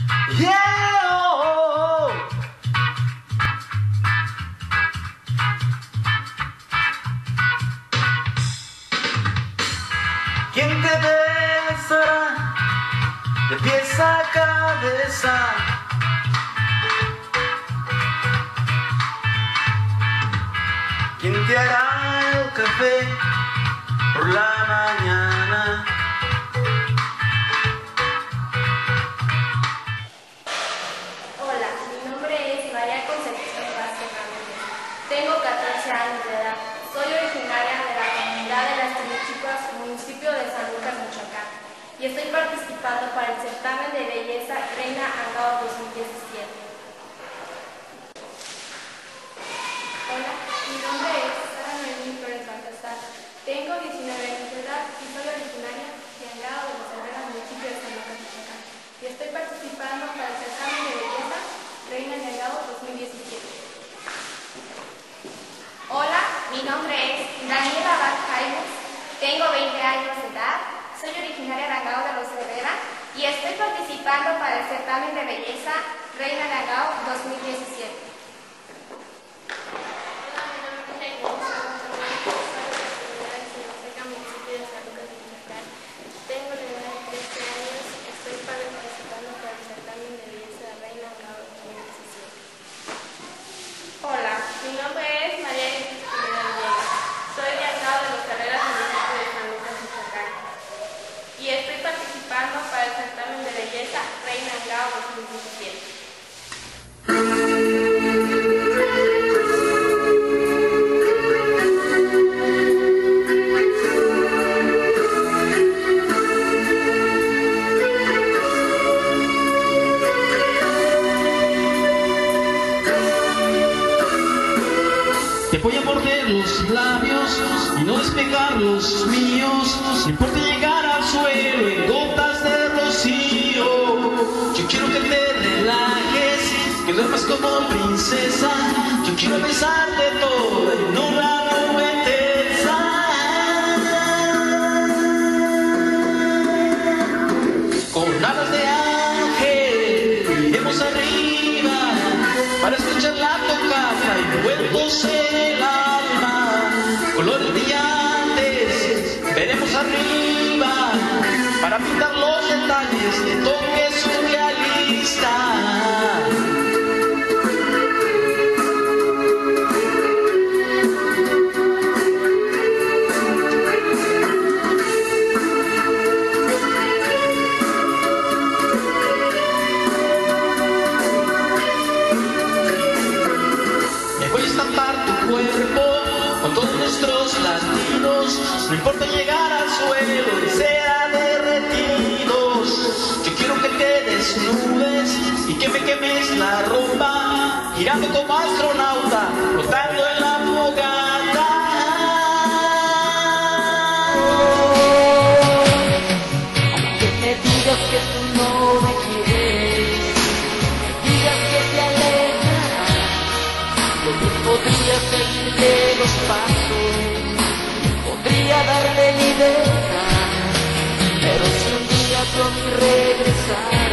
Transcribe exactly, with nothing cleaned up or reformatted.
Yeah, oh, oh. ¿Quién te besará de pies a cabeza? ¿Quién te hará el café por la mañana? Hola, mi nombre es María Concepción Vázquez Ramírez. Tengo catorce años de edad. Soy originaria de la comunidad de Las Tinichicuas, municipio de San Lucas, Michoacán, y estoy participando para el certamen de belleza Reina Angao dos mil diecisiete. Hola, mi nombre es Sara Noemí Flores Baltasar. Tengo diecinueve años de edad y soy originaria de Angao de los Herreras, municipio de San Lucas, Michoacán, y estoy participando para el certamen de belleza Reina Angao dos mil diecisiete. Hola, mi nombre es Daniela Bach Jaimes, tengo veinte años de edad, soy originaria de Angao de los Herrera y estoy participando para el certamen de belleza Reina de Angao dos mil diecisiete. Tengo la edad de trece años, estoy participando para el certamen de belleza Reina Angao dos mil diecisiete. Hola, mi nombre es María Elisa Espineda Villegas. Soy de Angao de los Herreras, municipio de San Lucas, Michoacán, y estoy participando para el certamen de belleza Reina Angao dos mil diecisiete. Te voy a morder los labios y no despegar los míos. No importa llegar al suelo en gotas de rocío. Yo quiero que te relajes, que duermas como princesa. Yo quiero besarte toda y no la nube tensa. Con alas de ángel iremos arriba para escuchar la tocata y vueltos en el alma, colores brillantes, veremos arriba para pintar los detalles de toques surrealistas. Voy a estampar tu cuerpo con todos nuestros latidos. No importa llegar al suelo y ser derretidos. Yo quiero que te desnudes y que me quemes la ropa, girando como astronauta, flotando en la fogata. Que me digas que tú no me quieres, digas que te alejas. Yo bien podría seguirle los pasos, podría darle libertad, pero si un día tú a mí regresas,